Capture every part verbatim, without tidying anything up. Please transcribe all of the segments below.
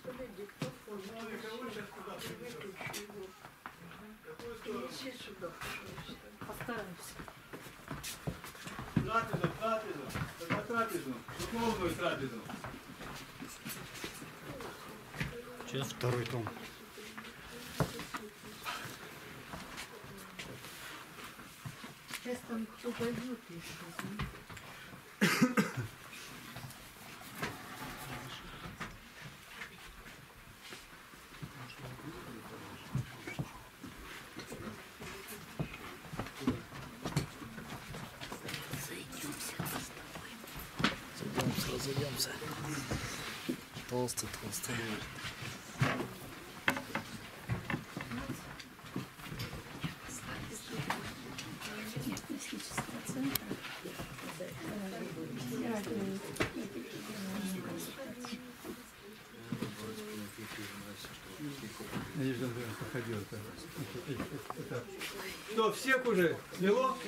Постараемся. Трапезу, трапезу, на трапезу, духовную трапезу. Сейчас второй том. Сейчас там кто пойдет еще. Разойдемся. Толстый, толстый. Что, всех уже смело?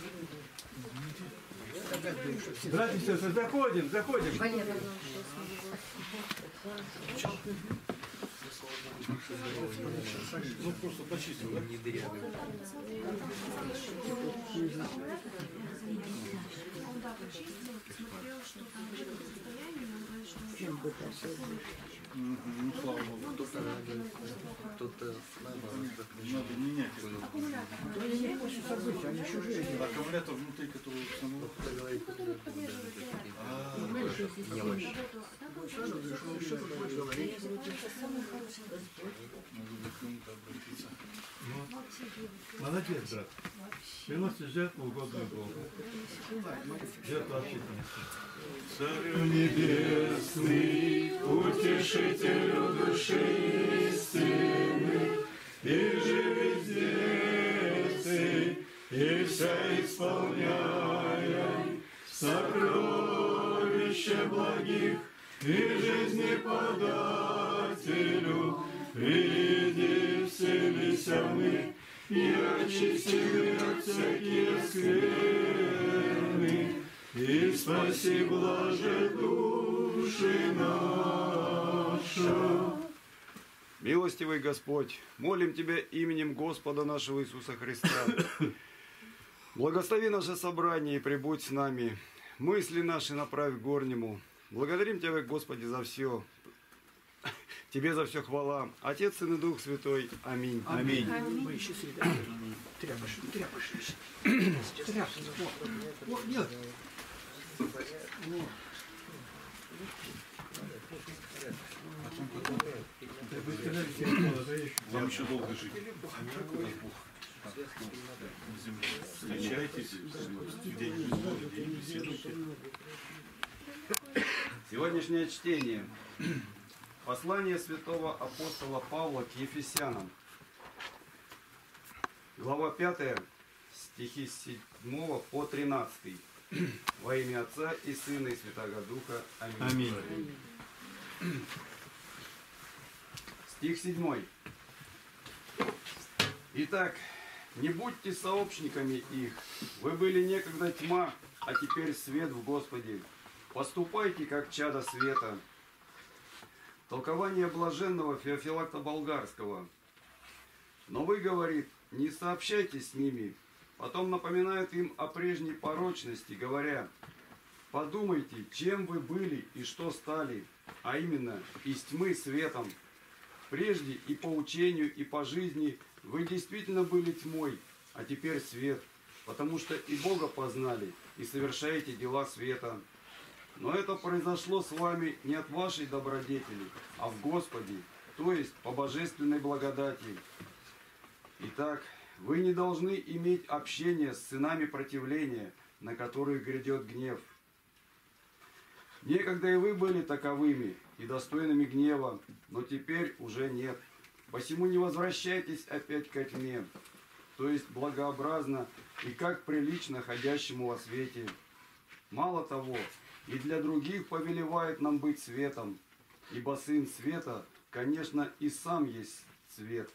Братья и сестры, заходим, заходим. Ну просто почистил, да? Не дырявый. Он да, почистил, посмотрел, что там в этом состоянии, он говорит, что Чем бы так Ну слава богу. Тут наоборот. Надо менять. аккумулятор. не хочет события, они чужие. Аккумулятор внутри, который самого. Который поддерживает заряд. Молодец, брат. Приносит жертву угодную Богу. Жертву общительности. Царю небесный, утешителю души истины, и живи здесь, и вся исполняя сокровища благих, и жизни подателю, приди, вселися мы, и очисти от всякие скверны, и спаси, блаже, души наша. Милостивый Господь, молим Тебя именем Господа нашего Иисуса Христа. Благослови наше собрание и прибудь с нами. Мысли наши направь к горнему. Благодарим Тебя, Господи, за все. Тебе за все хвала. Отец, Сын и Дух Святой. Аминь. Аминь. Мы еще тряпашь, тряпашь. Тряпашь. Вот, нет. Вам еще долго жить. Встречайтесь, где-нибудь, где беседуйте. Сегодняшнее чтение. Послание святого апостола Павла к Ефесянам. Глава пятая, стихи с седьмого по тринадцатый. Во имя Отца и Сына и Святаго Духа. Аминь. Аминь. Стих седьмой. Итак, не будьте сообщниками их. Вы были некогда тьма, а теперь свет в Господе. Поступайте, как чада света. Толкование блаженного Феофилакта Болгарского. Но вы, говорит, не сообщайтесь с ними. Потом напоминают им о прежней порочности, говоря: подумайте, чем вы были и что стали, а именно из тьмы светом. Прежде и по учению, и по жизни вы действительно были тьмой, а теперь свет, потому что и Бога познали, и совершаете дела света. Но это произошло с вами не от вашей добродетели, а в Господе, то есть по божественной благодати. Итак, вы не должны иметь общения с сынами противления, на которых грядет гнев. Некогда и вы были таковыми и достойными гнева, но теперь уже нет. Посему не возвращайтесь опять ко тьме, то есть благообразно и как прилично ходящему во свете. Мало того, и для других повелевает нам быть светом, ибо Сын Света, конечно, и сам есть свет.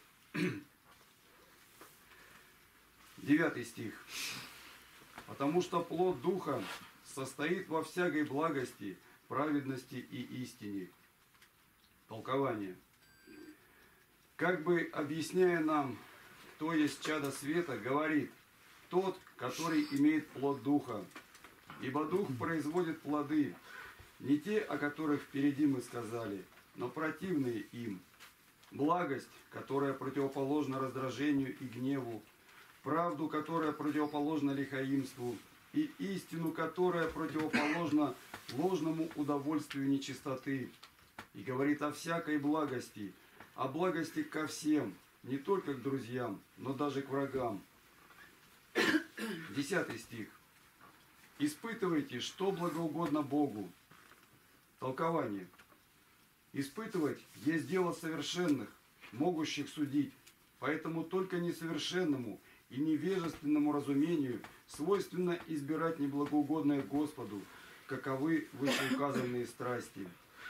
Девятый стих. Потому что плод Духа состоит во всякой благости, праведности и истине. Толкование. Как бы объясняя нам, кто есть чадо света, говорит: тот, который имеет плод Духа. Ибо Дух производит плоды, не те, о которых впереди мы сказали, но противные им. Благость, которая противоположна раздражению и гневу, правду, которая противоположна лихаимству, и истину, которая противоположна ложному удовольствию нечистоты. И говорит о всякой благости, о благости ко всем, не только к друзьям, но даже к врагам. Десятый стих. Испытывайте, что благоугодно Богу. Толкование. Испытывать есть дело совершенных, могущих судить, поэтому только несовершенному и невежественному разумению свойственно избирать неблагоугодное Господу, каковы вышеуказанные страсти.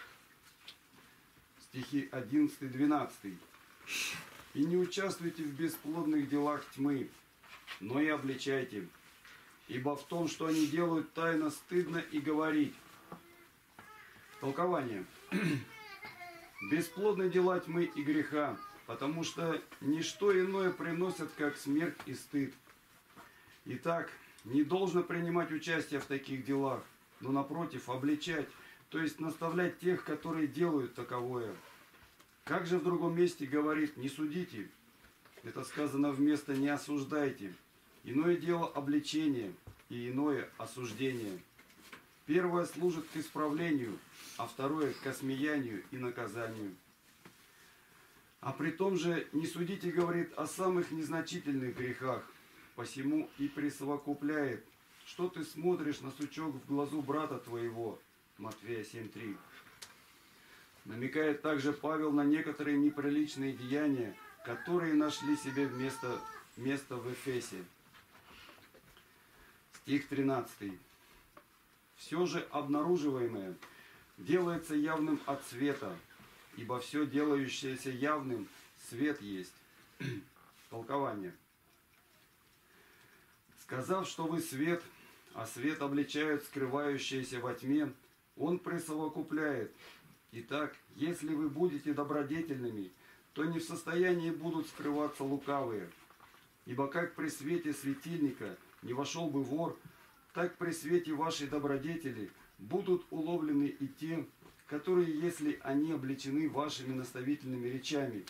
Стихи одиннадцатый-двенадцатый. И не участвуйте в бесплодных делах тьмы, но и обличайте, ибо в том, что они делают тайно, стыдно и говорить. Толкование. Бесплодны дела тьмы и греха, потому что ничто иное приносят, как смерть и стыд. Итак, не должно принимать участие в таких делах, но напротив обличать, то есть наставлять тех, которые делают таковое. Как же в другом месте говорит: не судите? Это сказано вместо не осуждайте. Иное дело обличение и иное осуждение. Первое служит к исправлению, а второе к осмеянию и наказанию. А при том же не судите, говорит, о самых незначительных грехах, посему и присовокупляет: что ты смотришь на сучок в глазу брата твоего. Матфея семь три. Намекает также Павел на некоторые неприличные деяния, которые нашли себе вместо, место в Эфесе. Стих тринадцатый. Все же обнаруживаемое делается явным от света, ибо все делающееся явным свет есть. Толкование. Сказав, что вы свет, а свет обличают скрывающееся во тьме, он присовокупляет: итак, если вы будете добродетельными, то не в состоянии будут скрываться лукавые. Ибо как при свете светильника не вошел бы вор, так при свете вашей добродетели будут уловлены и те, которые, если они обличены вашими наставительными речами.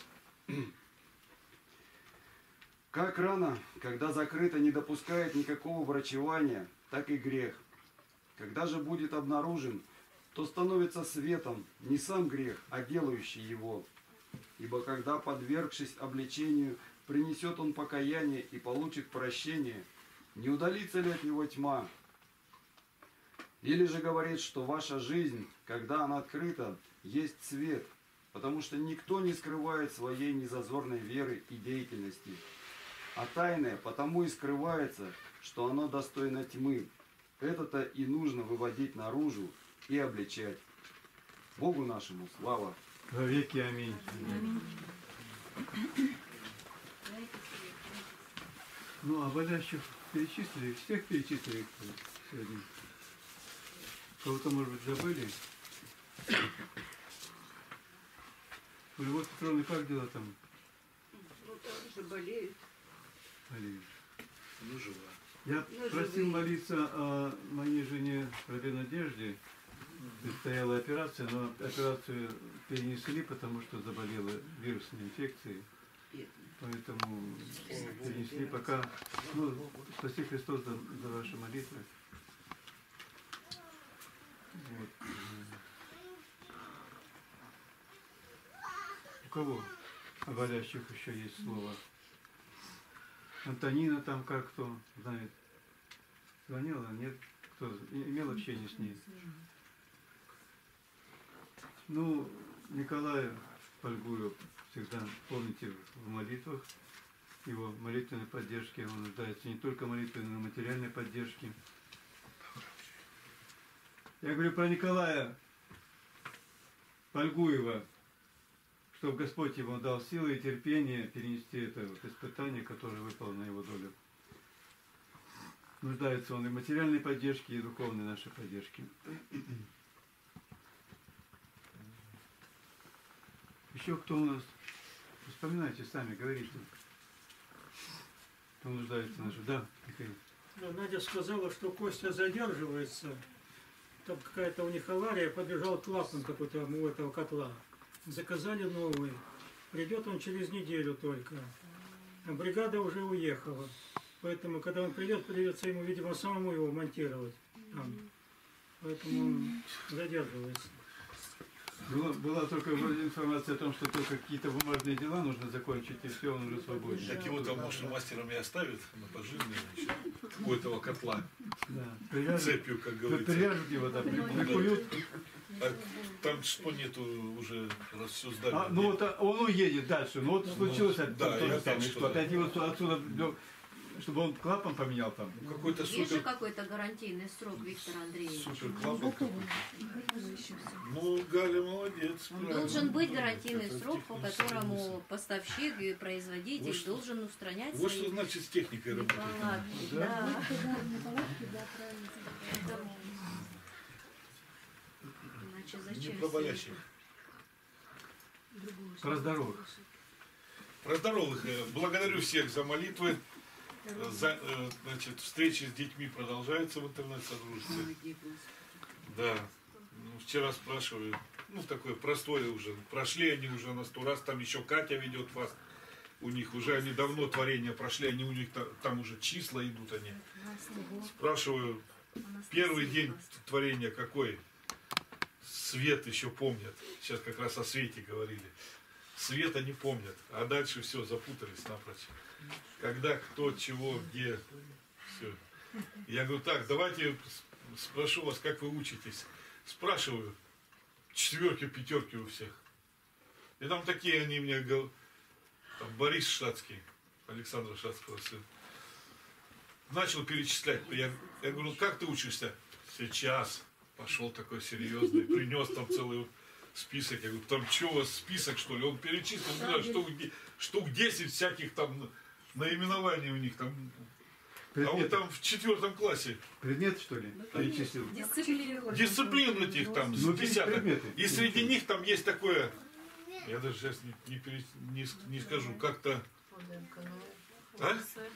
Как рана, когда закрыто, не допускает никакого врачевания, так и грех. Когда же будет обнаружен, то становится светом не сам грех, а делающий его. Ибо когда, подвергшись обличению, принесет он покаяние и получит прощение, не удалится ли от него тьма? Или же говорит, что ваша жизнь, когда она открыта, есть свет, потому что никто не скрывает своей незазорной веры и деятельности. А тайное потому и скрывается, что оно достойно тьмы. Это-то и нужно выводить наружу и обличать. Богу нашему слава. Во веки аминь. Ну, а болящих перечислили, всех перечислили сегодня. Кого-то, может быть, забыли? У Любовь Петровны как дела там? Ну, там же болеют. Болеют. Ну, жива. Я Ну, просил живые. молиться о моей жене Рабе Надежде. Предстояла операция, но операцию перенесли, потому что заболела вирусной инфекцией. Поэтому перенесли пока. Ну, спаси Христос за, за ваши молитвы. Вот. У кого о болящих еще есть слово? Антонина там как кто знает? Звонила? Нет? Кто имел общение с ней? Ну, Николая Фольгую всегда помните в молитвах, его молитвенной поддержки. Он нуждается не только в молитвенной, но и в материальной поддержке. Я говорю про Николая Фольгуева, чтобы Господь ему дал силы и терпение перенести это вот испытание, которое выпало на его долю. Нуждается он и в материальной поддержке, и в духовной нашей поддержке. Еще кто у нас? Вспоминайте сами, говорите. Кто нуждается в нашем? Да, Михаил. Да, Надя сказала, что Костя задерживается. Там какая-то у них авария, побежал клапан какой-то у этого котла. Заказали новый. Придет он через неделю только. А бригада уже уехала. Поэтому, когда он придет, придется ему, видимо, самому его монтировать. Там. Поэтому он задерживается. Была, была только вроде информация о том, что только какие-то бумажные дела нужно закончить, и все, он уже свободен. Так его там, может, мастером и оставят на пожизненное еще. Какого-то котла. Да. Привяжут, Цепью, как говорится. привяжут его, да, прикуют. А там что нету уже, раз все здание. А, ну вот а, он уедет дальше. Ну вот случилось да, то, то я же самое, так, что что опять его отсюда, чтобы он клапан поменял там. Какой-то Есть же супер, какой-то гарантийный срок, Виктор Андреевич? супер клапан. Ну, Галя молодец. правильно. Должен быть гарантийный срок, по которому поставщик и производитель Вот что- должен устранять Вот что свои значит с техникой работать. неполадки. Да? Да. Поэтому- Иначе Не зачем про все болящих. Про здоровых. Про здоровых. Э, Благодарю всех за молитвы. Э, За, э, значит, встречи с детьми продолжаются в интернет-содружестве. Да. Ну, вчера спрашиваю, ну такое простое уже. Прошли они уже на сто раз. Там еще Катя ведет вас. У них уже они давно творения прошли. Они у них та- там уже числа идут они. Спрашиваю, первый день творения какой? Свет еще помнят. Сейчас как раз о свете говорили. Света не помнят. А дальше все, запутались напрочь. Когда, кто, чего, где. Все. Я говорю, так, давайте спрошу вас, как вы учитесь. Спрашиваю. Четверки, пятерки у всех. И там такие они мне говорят. Там Борис Шацкий, Александра Шацкого сын. Начал перечислять. Я, я говорю, как ты учишься? Сейчас. Пошел такой серьезный, принес там целый список. Я говорю, там что у вас список, что ли? Он перечислил, да, штук, штук десять всяких там наименований у них там. А он Предметы. там в четвертом классе. Предмет, что ли? Перечислил. Дисциплина. Дисциплин этих там Ну, десяток. предметы. И среди них там есть такое, я даже сейчас не, не, пере- не с- не скажу, как-то... А?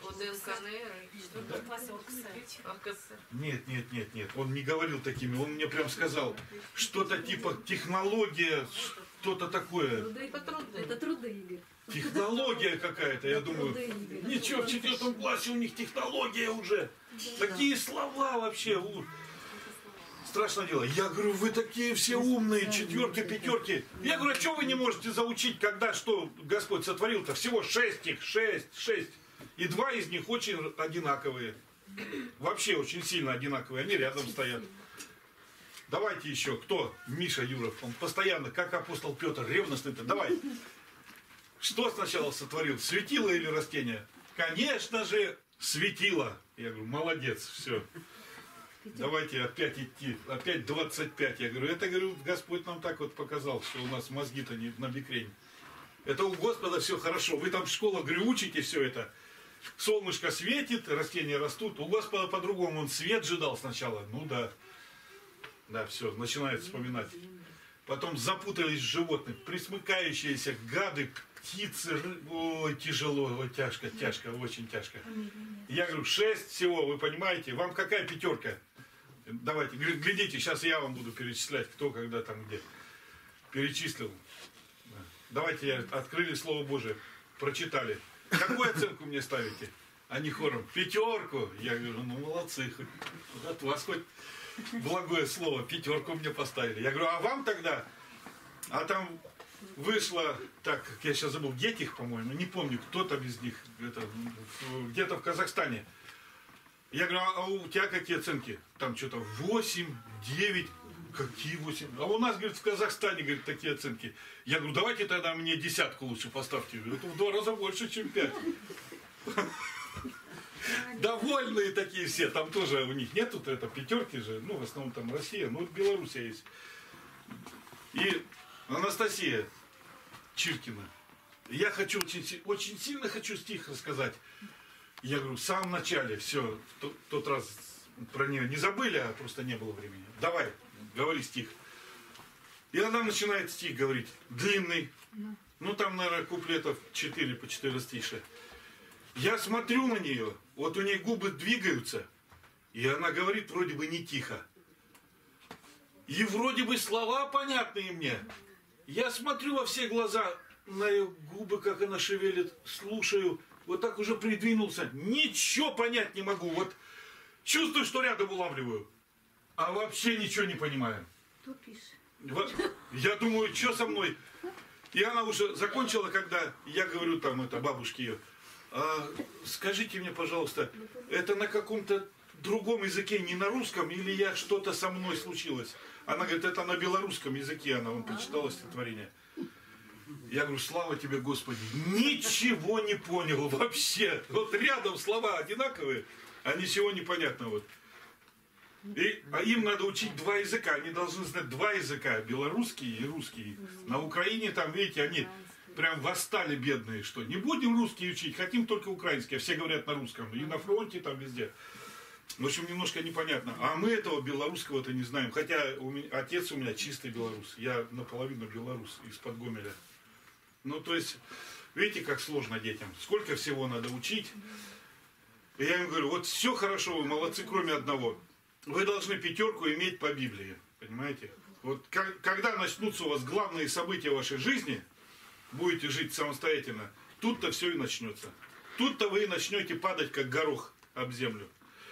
Нет, нет, нет, нет. Он не говорил такими. Он мне прям сказал, что-то типа технология, что-то такое. Это труды, Игорь. Технология какая-то, я думаю. Труды, Игорь. Ничего, в четвертом классе у них технология уже. Такие слова вообще. у. Страшное дело. Я говорю, вы такие все умные, четверки, пятерки. Я говорю, а что вы не можете заучить, когда что Господь сотворил-то? Всего шесть их, шесть, шесть. И два из них очень одинаковые. Вообще очень сильно одинаковые. Они рядом стоят. Давайте еще. Кто? Миша Юров. Он постоянно, как апостол Петр, ревностный-то. Давай. Что сначала сотворил? Светило или растение? Конечно же, светило. Я говорю, молодец, все. Давайте опять идти. Опять двадцать пять. Я говорю, это, говорю, Господь нам так вот показал, что у нас мозги-то не на бекрень. Это у Господа все хорошо. Вы там в школах, говорю, учите все это. Солнышко светит, растения растут. У Господа по-другому. Он свет же дал сначала. Ну да. Да, все, начинает вспоминать. Потом запутались животных. Присмыкающиеся гады, птицы. ры- Ой, тяжело, ой, тяжко, тяжко, очень тяжко. Я говорю, шесть всего, вы понимаете? Вам какая пятерка? Давайте, говорит, глядите, сейчас я вам буду перечислять, кто, когда, там, где. Перечислил. Давайте, я, открыли Слово Божие, прочитали. Какую оценку мне ставите? Они хором, пятерку. Я говорю, ну молодцы, хоть от вас хоть благое слово, пятерку мне поставили. Я говорю, а вам тогда? А там вышло, так, как я сейчас забыл, Гетих, по-моему, не помню, кто там из них, это, в- где-то в Казахстане. Я говорю, а у тебя какие оценки? Там что-то восемь, девять. Какие восемь? А у нас, говорит, в Казахстане, говорит, такие оценки. Я говорю, давайте тогда мне десятку лучше поставьте. Говорю, это в два раза больше, чем пять. Довольные такие все. Там тоже у них нету это пятерки же. Ну, в основном там Россия, ну, Белоруссия есть. И Анастасия Чиркина. Я хочу очень, си- очень сильно хочу стих рассказать. Я говорю, в самом начале, все, в тот, тот раз про нее не забыли, а просто не было времени. Давай, говори стих. И она начинает стих говорить, длинный. Ну, там, наверное, куплетов четыре по четыростишие. Я смотрю на нее, вот у нее губы двигаются, и она говорит вроде бы не тихо. И вроде бы слова понятные мне. Я смотрю во все глаза на ее губы, как она шевелит, слушаю, вот так уже придвинулся. Ничего понять не могу. Вот чувствую, что рядом улавливаю, а вообще ничего не понимаю. Вот, я думаю, что со мной? И она уже закончила, когда я говорю там это бабушке ее, а, скажите мне, пожалуйста, это на каком-то другом языке, не на русском, или я что-то со мной случилось? Она говорит, это на белорусском языке, она вам прочитала стихотворение. Я говорю, слава тебе, Господи, ничего не понял вообще. Вот рядом слова одинаковые, а ничего не понятно. Вот. И, а им надо учить два языка, они должны знать два языка, белорусский и русский. На Украине там, видите, они прям восстали бедные, что не будем русский учить, хотим только украинский, а все говорят на русском. И на фронте там везде. В общем, немножко непонятно. А мы этого белорусского-то не знаем. Хотя у меня, отец у меня чистый белорус. Я наполовину белорус из-под Гомеля. Ну, то есть, видите, как сложно детям. Сколько всего надо учить. И я им говорю, вот все хорошо, вы молодцы, кроме одного. Вы должны пятерку иметь по Библии. Понимаете? Вот как, когда начнутся у вас главные события вашей жизни, будете жить самостоятельно, тут-то все и начнется. Тут-то вы и начнете падать, как горох об землю.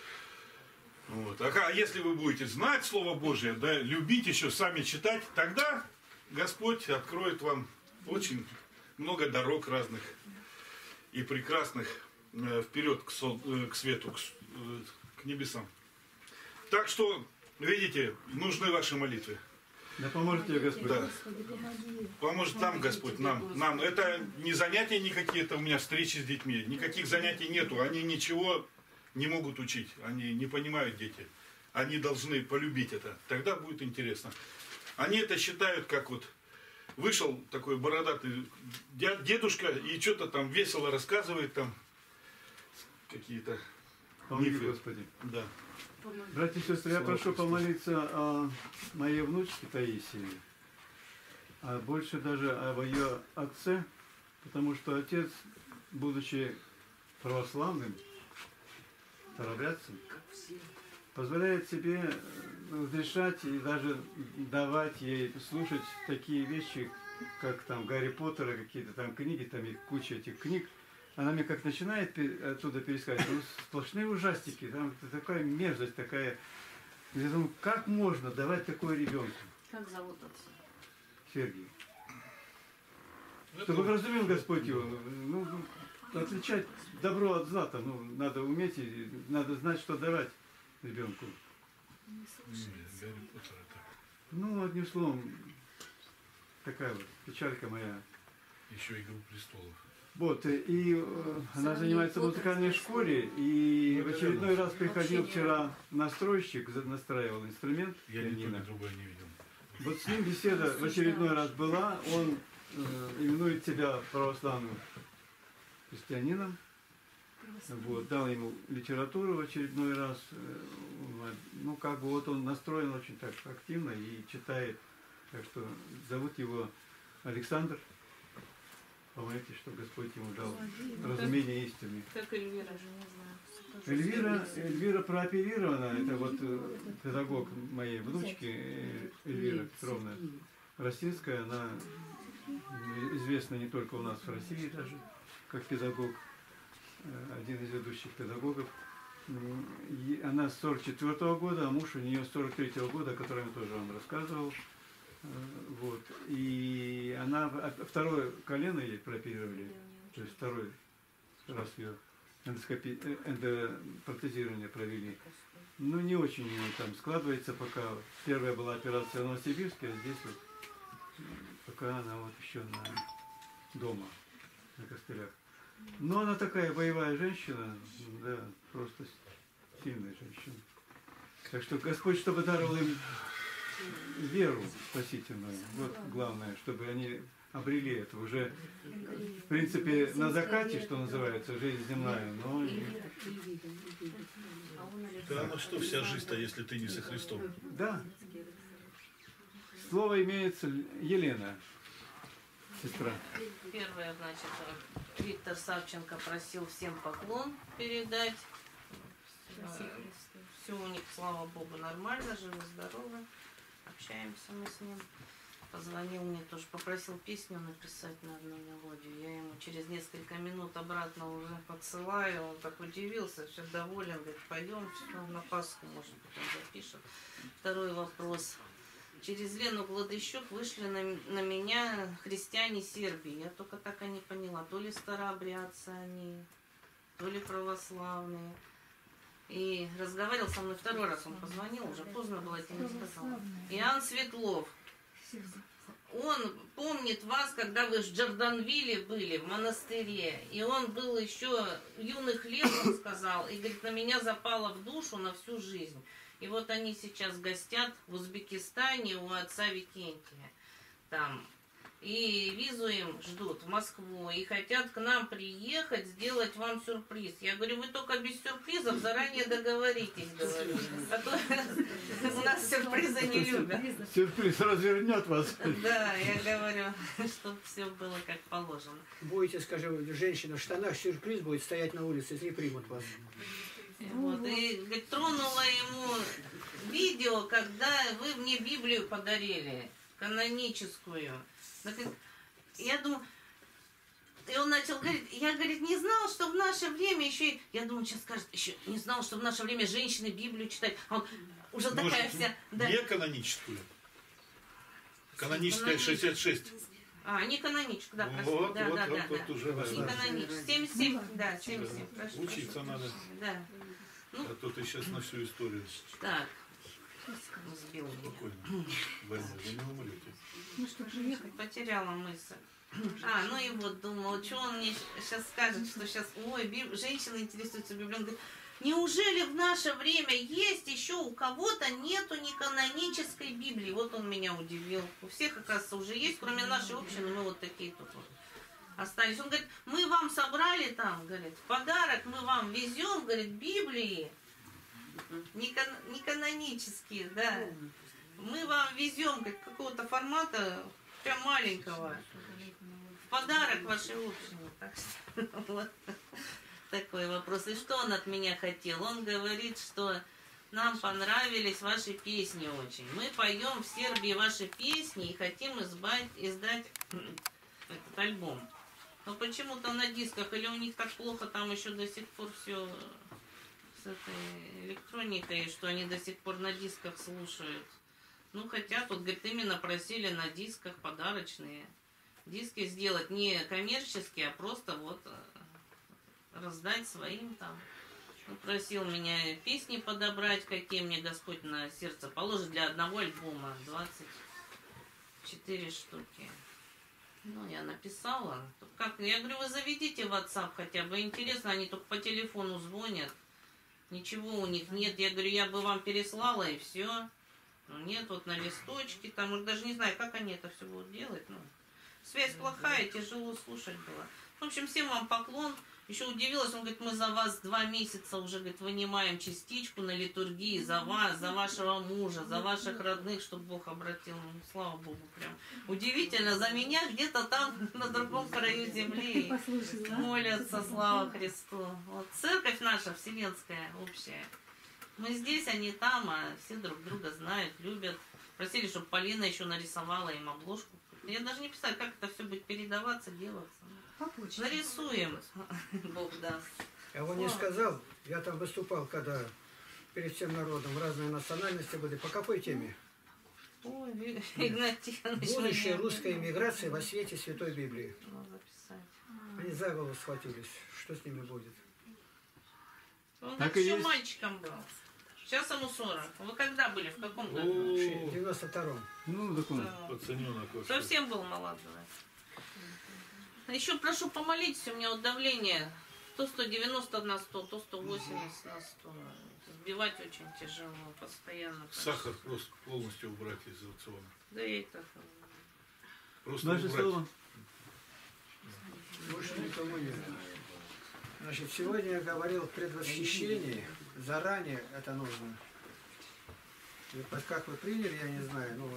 Вот. А если вы будете знать Слово Божие, да, любить еще, сами читать, тогда Господь откроет вам очень много дорог разных и прекрасных э, вперед к, сол, э, к свету, к, э, к небесам. Так что, видите, нужны ваши молитвы. Да поможет тебе Господь. Да. Поможет нам Господь, нам, нам. Это не занятия никакие, это у меня встречи с детьми. Никаких занятий нету. Они ничего не могут учить. Они не понимают, дети. Они должны полюбить это. Тогда будет интересно. Они это считают, как вот вышел такой бородатый дедушка и что-то там весело рассказывает, там какие-то мифы. Господи. Да. Братья и сестры, я прошу помолиться о моей внучке Таисии, а больше даже об ее отце, потому что отец, будучи православным, старобрядцем, позволяет себе разрешать и даже давать ей слушать такие вещи, как там Гарри Поттера, какие-то там книги, там и куча этих книг. Она мне как начинает оттуда пересказывать, ну, сплошные ужастики, там такая мерзость, такая. Я думаю, как можно давать такое ребенку? Как зовут отца? Сергей. Чтобы разумел Господь его, ну, отличать добро от зла, ну, надо уметь и надо знать, что давать ребенку. Ну, одним словом, такая вот печалька моя. Еще «Игру престолов». Вот, и э, она занимается в музыкальной школе, и в очередной раз приходил вчера настройщик, настраивал инструмент. Я ни то, ни другое не видел. Вот с ним беседа в очередной раз была, он э, именует себя православным христианином, вот, дал ему литературу в очередной раз, э, ну как бы вот он настроен очень так активно и читает, так что зовут его Александр. Помните, что Господь ему дал разумение истины. Как Эльвира. Эльвира, Эльвира прооперирована, это вот педагог моей внучки, Эльвира Петровна Ростинская, она известна не только у нас в России даже, как педагог, один из ведущих педагогов. И она с сорок четвёртого года, а муж у нее с сорок третьего года, о котором я тоже вам рассказывал. Вот. И она второе колено ей прооперировали, то есть второй раз ее эндоскопи... эндопротезирование провели. Ну, не очень там складывается пока. Первая была операция в Новосибирске, а здесь вот пока она вот еще на дома, на костылях. Но она такая боевая женщина, да, просто сильная женщина. Так что Господь, чтобы даровал им веру спасительную, вот главное, чтобы они обрели это уже, в принципе, на закате, что называется, жизнь земная, но... Да, ну что вся жизнь-то, если ты не со Христом? Да. слово имеется Елена, сестра. Первое, значит, Виктор Савченко просил всем поклон передать. Все у них, слава Богу, нормально, живы-здоровы. Общаемся мы с ним. Позвонил мне тоже, попросил песню написать на одну мелодию. Я ему через несколько минут обратно уже подсылаю. Он так удивился, все доволен. Говорит, пойдем, на Пасху, может быть, он запишет. Второй вопрос. Через Лену Гладыщук вышли на, на меня христиане Сербии. Я только так и не поняла, то ли старообрядцы они, то ли православные. И разговаривал со мной второй раз, он позвонил, уже поздно было, я тебе не сказала. Иоанн Светлов. Он помнит вас, когда вы в Джорданвилле были, в монастыре. И он был еще юных лет, он сказал, и говорит, на меня запало в душу на всю жизнь. И вот они сейчас гостят в Узбекистане у отца Викентия. Там. И визу им ждут в Москву. И хотят к нам приехать, сделать вам сюрприз. Я говорю, вы только без сюрпризов заранее договоритесь, говорю. А то у нас сюрпризы не любят. Сюрприз развернет вас. Да, я говорю, чтобы все было как положено. Будете, скажем, женщина в штанах, сюрприз будет стоять на улице, не примут вас. Вот, и говорит, тронула ему видео, когда вы мне Библию подарили, каноническую. Я думаю, и он начал говорить, я, говорит, не знал, что в наше время еще, я думаю, сейчас скажет, еще не знал, что в наше время женщины Библию читают. А он уже Может, такая вся... Да. Не каноническую. Каноническая шестьдесят шесть. А, не каноническую, да, простите. Вот, да, вот, да, вот, да, вот да. уже, да. Не каноническую. семьдесят семь, да, семьдесят семь, прошу. Учиться прошу. надо. Да. Ну, А то ты сейчас на всю историю. так. Сбил меня. Спокойно. Война, вы не умрете. Ну что, приехать? Потеряла мысль. А, ну и вот думала, что он мне сейчас скажет, что сейчас, ой, биб... женщина интересуется Библией. Он говорит, неужели в наше время есть еще у кого-то нету неканонической Библии? Вот он меня удивил. У всех, оказывается, уже есть, кроме нашей общины, мы вот такие тут вот остались. Он говорит, мы вам собрали там, говорит, подарок мы вам везем, говорит, Библии. Не, кан... не канонические, да. Мы вам везем, говорит, какого-то формата, прям маленького. В подарок вашей общине. Так что, вот такой вопрос. И что он от меня хотел? Он говорит, что нам понравились ваши песни очень. Мы поем в Сербии ваши песни и хотим избать, издать этот альбом. Но почему-то на дисках, или у них так плохо там еще до сих пор все с этой электроникой, что они до сих пор на дисках слушают. Ну, хотят, вот, говорит, именно просили на дисках подарочные диски сделать, не коммерческие, а просто вот раздать своим там. Он просил меня песни подобрать, какие мне Господь на сердце положит для одного альбома, двадцать четыре штуки. Ну, я написала. Как? Я говорю, вы заведите в WhatsApp хотя бы, интересно, они только по телефону звонят. Ничего у них нет. Я говорю, я бы вам переслала и все. Ну нет, вот на листочке, там уже даже не знаю, как они это все будут делать. Ну, связь плохая, тяжело слушать было. В общем, всем вам поклон. Еще удивилась, он говорит, мы за вас два месяца уже, говорит, вынимаем частичку на литургии, за вас, за вашего мужа, за ваших родных, чтобы Бог обратил. Ну, слава Богу, прям. Удивительно, за меня где-то там, на другом краю земли молятся, слава Христу. Вот церковь наша, вселенская, общая. Мы здесь, они там, а все друг друга знают, любят. Просили, чтобы Полина еще нарисовала им обложку. Я даже не писала, как это все будет передаваться, делаться. Нарисуем, Бог даст. Я вам не сказал, я там выступал, когда перед всем народом разные национальности были. По какой теме? Ой, Игнатьевич. Будущее русской эмиграции во свете Святой Библии. Они за голову схватились. Что с ними будет? Он так еще есть. Мальчиком был. Сейчас ему сорок. Вы когда были? В каком году? В девяносто втором. Ну, закон. Пацаненок. Совсем был молодой. Еще прошу помолитесь, у меня вот давление то сто девяносто на сто, то сто восемьдесят на сто. Сбивать очень тяжело, постоянно. Сахар просто полностью убрать из рациона. Да и так. Просто Наше убрать. слово. Больше никому нет. Значит, сегодня я говорил в предвосхищении, заранее это нужно. И вот как вы приняли, я не знаю, ну,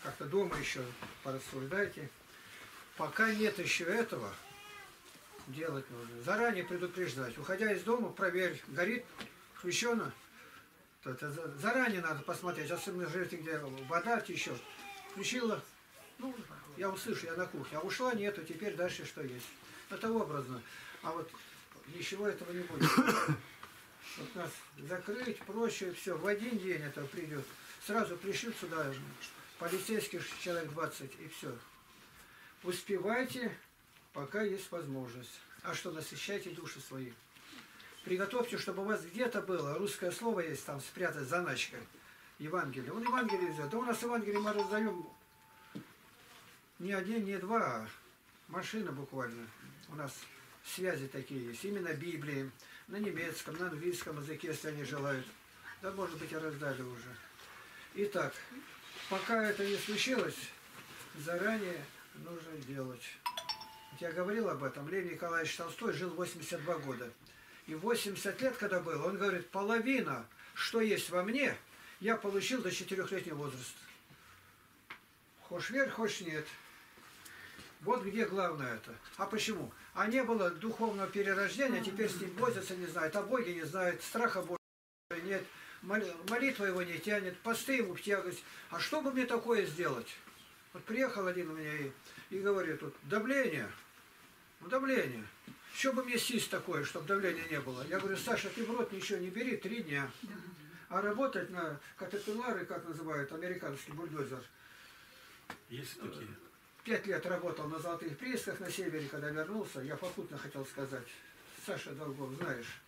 как-то дома еще порассуждайте. Пока нет еще этого, делать нужно. Заранее предупреждать. Уходя из дома, проверь, горит, включено. То это заранее надо посмотреть, особенно живете, где вода течет. Включила, ну, я услышу, я на кухне. А ушла, нету, теперь дальше что есть. Это образно. А вот ничего этого не будет. Вот нас закрыть проще, все. В один день это придет. Сразу пришлют сюда полицейских человек двадцать и все. Успевайте, пока есть возможность. А что, насыщайте души свои. Приготовьте, чтобы у вас где-то было, русское слово есть, там спрятать заначкой. Евангелие. Он Евангелие взял. Да у нас Евангелие мы раздаем не один, не два, а машина буквально. У нас связи такие есть. Именно Библии. На немецком, на английском языке, если они желают. Да, может быть, и раздали уже. Итак, пока это не случилось, заранее нужно делать. Я говорил об этом. Лев Николаевич Толстой жил восемьдесят два года. И восемьдесят лет, когда было, он говорит, половина, что есть во мне, я получил до четырехлетнего возраста. Хочешь верь, хочешь нет. Вот где главное это. А почему? А не было духовного перерождения, теперь с ним возятся, не знают, о Боге не знают, страха Божьего нет, молитва его не тянет, посты ему в тягость. А что бы мне такое сделать? Вот приехал один у меня и, и говорит, тут давление, ну давление. Что бы мне сесть такое, чтобы давления не было? Я говорю, Саша, ты в рот ничего не бери, три дня. А работать на катапиллары, как называют, американский бульдозер. Есть такие? Пять лет работал на золотых приисках на севере, когда вернулся. Я попутно хотел сказать. Саша Долгов, знаешь.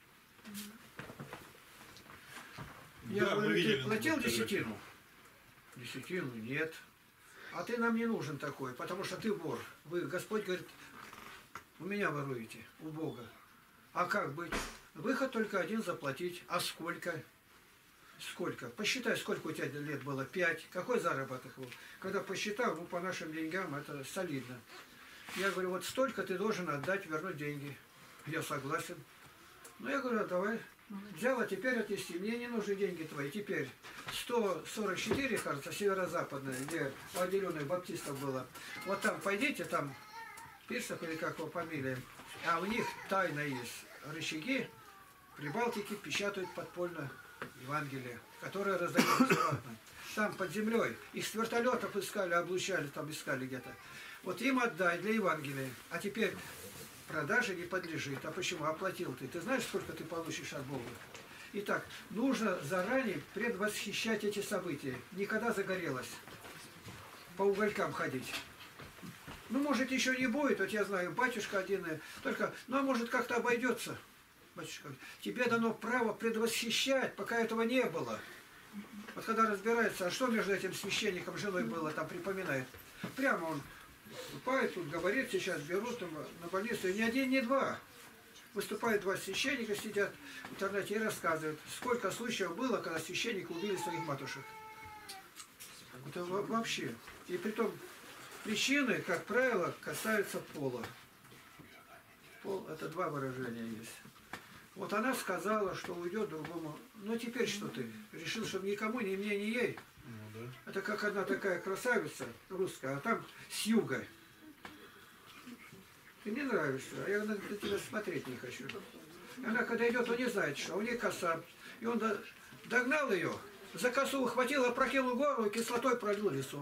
Я Да, говорю, мы ты видели платил на десятину? Десятину? Нет. А ты нам не нужен такой, потому что ты вор. Вы, Господь говорит, у меня воруете, у Бога. А как быть? Выход только один — заплатить. А сколько? Сколько? Посчитай, сколько у тебя лет было. Пять. Какой заработок был? Когда посчитал, ну, по нашим деньгам это солидно. Я говорю, вот столько ты должен отдать, вернуть деньги. Я согласен. Ну, я говорю, давай. Взял, а теперь отнести. Мне не нужны деньги твои. Теперь сто сорок четыре, кажется, северо-западная, где у отделенных баптистов было. Вот там пойдите, там Пирсов или как его фамилия. А у них тайна есть. Рычаги при Балтике печатают подпольно Евангелие, которое раздают бесплатно. Там под землей. Их с вертолетов искали, облучали, там искали где-то. Вот им отдай для Евангелия. А теперь продаже не подлежит. А почему? Оплатил ты. Ты знаешь, сколько ты получишь от Бога? Итак, нужно заранее предвосхищать эти события. Никогда загорелось. По уголькам ходить. Ну, может, еще не будет. Вот я знаю, батюшка один. Только, ну, а может, как-то обойдется. Батюшка, тебе дано право предвосхищать, пока этого не было. Вот когда разбирается, а что между этим священником и женой было, там припоминает. Прямо он выступает, тут говорит, сейчас берут там, на больницу, и ни один, ни два. Выступают два священника, сидят в интернете и рассказывают, сколько случаев было, когда священники убили своих матушек. Это вообще. И притом причины, как правило, касаются пола. Пол — это два выражения есть. Вот она сказала, что уйдет другому. Ну теперь что ты? Решил, чтобы никому, ни мне, ни ей. Ну, да. Это как одна такая красавица русская, а там с юга. Ты мне нравишься, а я на тебя смотреть не хочу. И она когда идет, он не знает, что у нее коса. И он догнал ее, за косу ухватил, опрокинул голову и кислотой пролил лицо.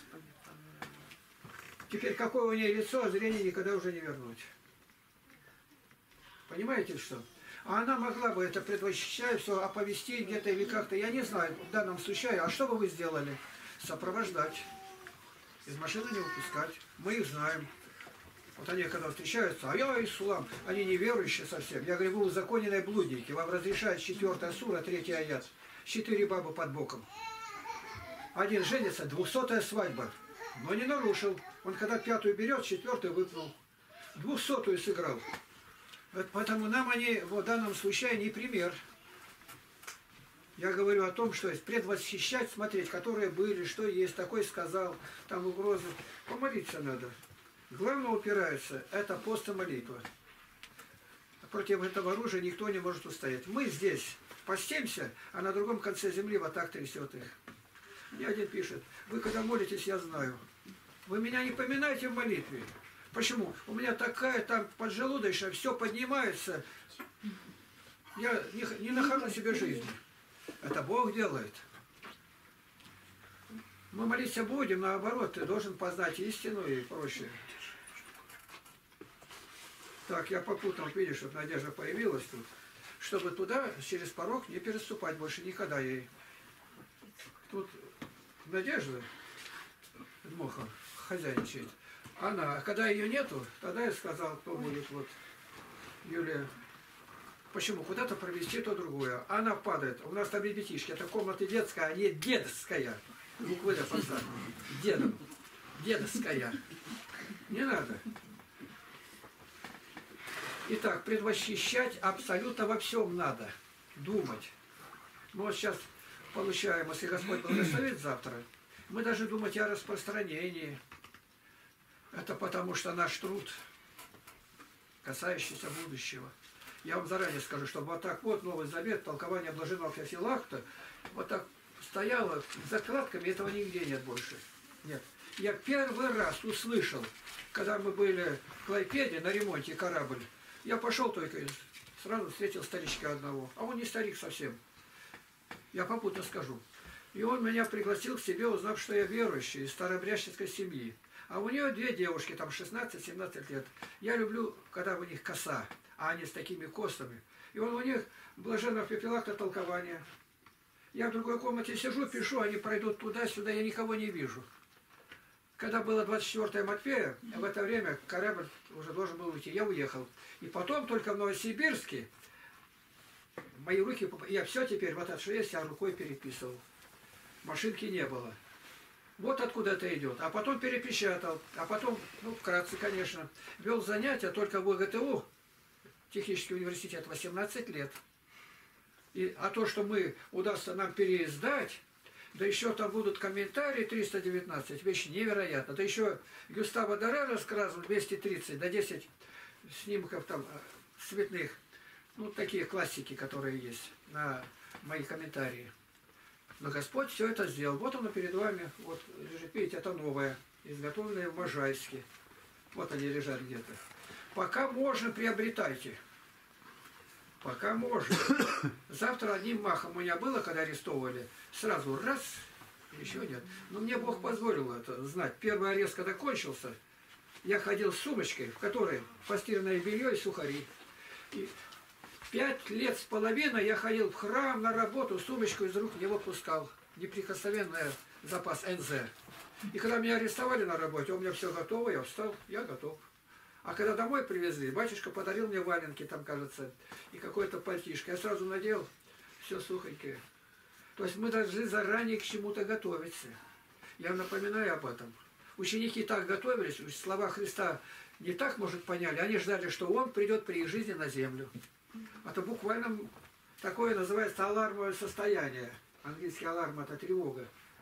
Теперь какое у нее лицо, зрение никогда уже не вернуть. Понимаете, что? А она могла бы это предвосхищать, все оповестить где-то или как-то, я не знаю, в данном случае. А что бы вы сделали? Сопровождать. Из машины не выпускать. Мы их знаем. Вот они когда встречаются, а я ислам, они неверующие совсем. Я говорю, вы узаконенные блудники, вам разрешает четвертая сура, третий аят. Четыре бабы под боком. Один женится, двухсотая свадьба. Но не нарушил. Он когда пятую берет, четвертую выпнул. Двухсотую сыграл. Поэтому нам они в данном случае не пример. Я говорю о том, что есть предвосхищать, смотреть, которые были, что есть, такой сказал, там угрозы. Помолиться надо. Главное упирается, это пост и молитва. Против этого оружия никто не может устоять. Мы здесь постимся, а на другом конце земли вот так трясет их. Мне один пишет, вы когда молитесь, я знаю. Вы меня не поминаете в молитве. Почему? У меня такая там поджелудочная, все поднимается. Я не, не нахожу себе жизни. Это Бог делает. Мы молиться будем, наоборот, ты должен познать истину и прочее. Так, я попутно, видишь, вот Надежда появилась тут, чтобы туда через порог не переступать больше никогда ей. Тут Надежда Дмоха хозяйничает. Она, когда ее нету, тогда я сказал, кто будет, вот, Юлия. Почему? Куда-то провести то другое. Она падает. У нас там ребятишки. Это комната детская, а не дедская. Буквы до конца. Дедом. Дедская. Не надо. Итак, предвосхищать абсолютно во всем надо. Думать. Мы вот сейчас получаем, если Господь благословит завтра, мы должны думать о распространении. Это потому что наш труд, касающийся будущего. Я вам заранее скажу, что вот так вот Новый Завет, толкование блаженного Феофилакта, вот так стояло с закладками, этого нигде нет больше. Нет. Я первый раз услышал, когда мы были в Клайпеде на ремонте корабль, я пошел только, сразу встретил старичка одного, а он не старик совсем. Я попутно скажу. И он меня пригласил к себе, узнав, что я верующий из старообрядческой семьи. А у нее две девушки, там шестнадцать-семнадцать лет. Я люблю, когда у них коса, а они с такими косами. И он у них блаженного Феофилакта толкование. Я в другой комнате сижу, пишу, они пройдут туда-сюда, я никого не вижу. Когда было двадцать четвёртое Матфея, в это время корабль уже должен был уйти, я уехал. И потом только в Новосибирске мои руки, я все теперь, вот это что есть, я рукой переписывал. Машинки не было. Вот откуда это идет. А потом перепечатал. А потом, ну, вкратце, конечно, вел занятия только в УГТУ, технический университет, восемнадцать лет. И, а то, что мы, удастся нам переиздать, да еще там будут комментарии триста девятнадцать, вещь невероятна. Да еще Гюставо Доре рассказывал двести тридцать, да десять снимков там цветных. Ну, такие классики, которые есть на мои комментарии. Но Господь все это сделал. Вот оно перед вами. Вот лежит, видите, это новое, изготовленное в Можайске. Вот они лежат где-то. Пока можно, приобретайте. Пока можно. Завтра одним махом у меня было, когда арестовывали, сразу раз, еще нет. Но мне Бог позволил это знать. Первый арест, когда кончился, я ходил с сумочкой, в которой постиранное белье и сухари. И пять лет с половиной я ходил в храм на работу, сумочку из рук не выпускал. Неприкосновенный запас эн зэ. И когда меня арестовали на работе, у меня все готово, я встал, я готов. А когда домой привезли, батюшка подарил мне валенки, там, кажется, и какое-то пальтишко. Я сразу надел, все сухонькое. То есть мы должны заранее к чему-то готовиться. Я напоминаю об этом. Ученики так готовились, слова Христа не так, может, поняли. Они ждали, что Он придет при их жизни на землю. Это буквально такое называется алармовое состояние. Английский аларм – это тревога.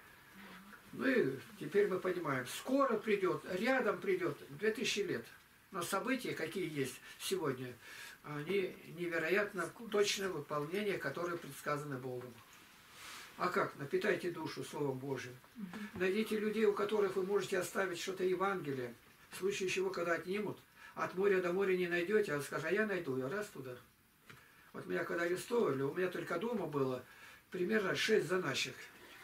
Ну и теперь мы понимаем, скоро придет, рядом придет, две тысячи лет. Но события, какие есть сегодня, они невероятно точное выполнение, которое предсказано Богом. А как? Напитайте душу Словом Божьим. Найдите людей, у которых вы можете оставить что-то Евангелие. В случае чего, когда отнимут, от моря до моря не найдете, а скажи, а я найду, я раз туда. Вот меня когда арестовали, у меня только дома было примерно шесть заначек.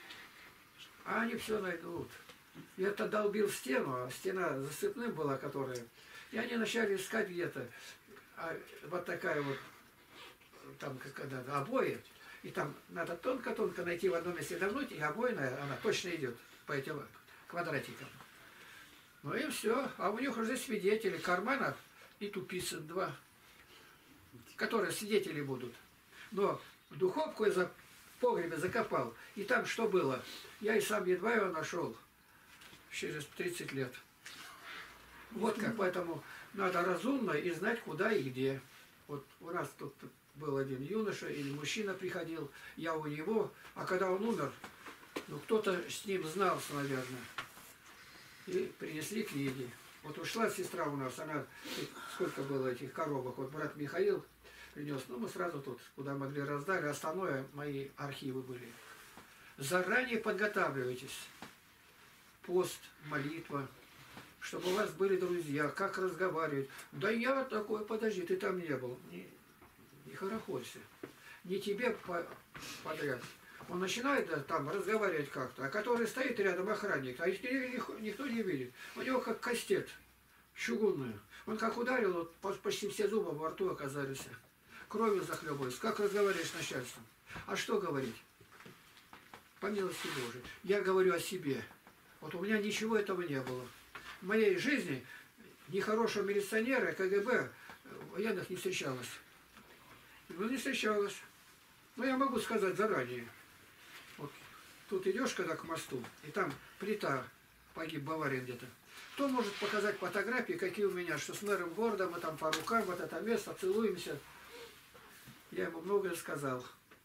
А они все найдут. Я тогда долбил стену, а стена засыпным была, которая... И они начали искать где-то. А вот такая вот, там, когда обои. И там надо тонко-тонко найти в одном месте давнуть, и обойная, она точно идет по этим квадратикам. Ну и все. А у них уже свидетели, карманов и тупицы два, которые свидетели будут. Но духовку я за погребе закопал. И там что было? Я и сам едва его нашел через тридцать лет. Вот как, поэтому надо разумно и знать, куда и где. Вот у нас тут был один юноша или мужчина приходил, я у него, а когда он умер, ну кто-то с ним знался, наверное, и принесли книги. Вот ушла сестра у нас, она, сколько было этих коробок, вот брат Михаил принес, ну мы сразу тут, куда могли, раздали, остальное мои архивы были. заранее подготавливайтесь. Пост, молитва, чтобы у вас были друзья, как разговаривать. Да я такой, подожди, ты там не был. Не, не хорохорься. Не тебе по, подряд. Он начинает да, там разговаривать как-то, а который стоит рядом охранник, а их никто, никто не видит. У него как кастет чугунную. Он как ударил, вот, почти все зубы во рту оказались. Кровью захлебываясь. Как разговариваешь с начальством? А что говорить? По милости Божией. Я говорю о себе. Вот у меня ничего этого не было. В моей жизни ни хорошего милиционера, КГБ, военных не встречалось. Ну, не встречалось. Но я могу сказать заранее. Вот тут идешь, когда к мосту, и там плита, погиб Баварин где-то. Кто может показать фотографии, какие у меня, что с мэром города, мы там по рукам, вот это место, целуемся. Я ему многое сказал.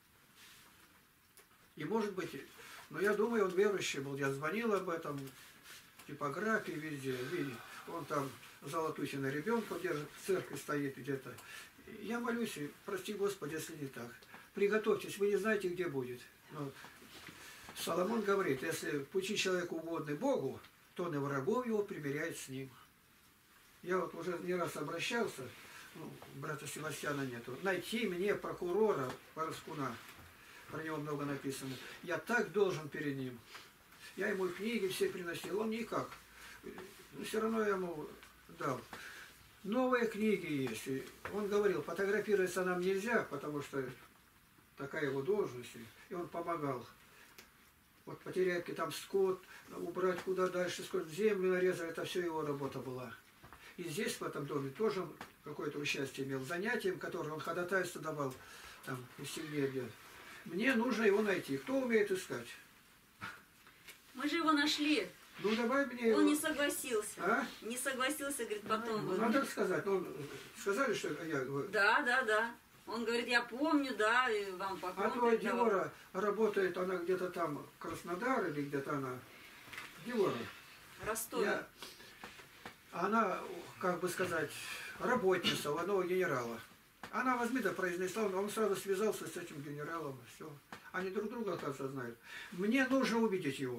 И может быть, но я думаю, он верующий был. Я звонил об этом, типографии везде. Видите, он там Золотухина ребенка держит, в церкви стоит где-то. Я молюсь, и прости Господи, если не так. Приготовьтесь, вы не знаете, где будет. Но Соломон говорит, если пути человека угодны Богу, то он и врагов его примиряет с ним. Я вот уже не раз обращался, ну, брата Севастьяна нету, найти мне прокурора Параскуна, про него много написано. Я так должен перед ним. Я ему книги все приносил, он никак. Но все равно я ему дал. Новые книги есть. И он говорил, фотографироваться нам нельзя, потому что такая его должность. И он помогал. Вот по Терябке там скот, убрать куда дальше, скот, землю нарезать, это все его работа была. И здесь, в этом доме, тоже он какое-то участие имел. Занятием, которое он ходатайство давал, там, в семье где. Мне нужно его найти. Кто умеет искать? Мы же его нашли. Ну, давай мне Он его... не согласился. А? Не согласился, говорит, потом. Ну, надо сказать. Ну, сказали, что я... Да, да, да. Он говорит, я помню, да, и вам поклон. А твоя Девора работает, она где-то там, Краснодар, или где-то она... Девора. Ростове. Я... Она, как бы сказать, работница у одного генерала. Она возьми да произнесла, он сразу связался с этим генералом, все. Они друг друга, оказывается, знают. Мне нужно увидеть его.